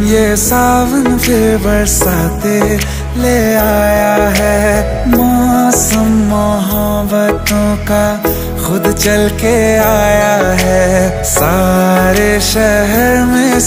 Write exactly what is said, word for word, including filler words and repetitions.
ये सावन फिर बरसाते ले आया है, मौसम मोहब्बतों का खुद चल के आया है। सारे शहर में